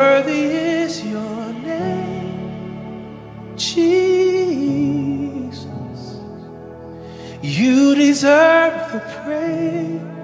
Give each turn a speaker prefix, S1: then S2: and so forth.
S1: Worthy is your name, Jesus. You deserve the praise.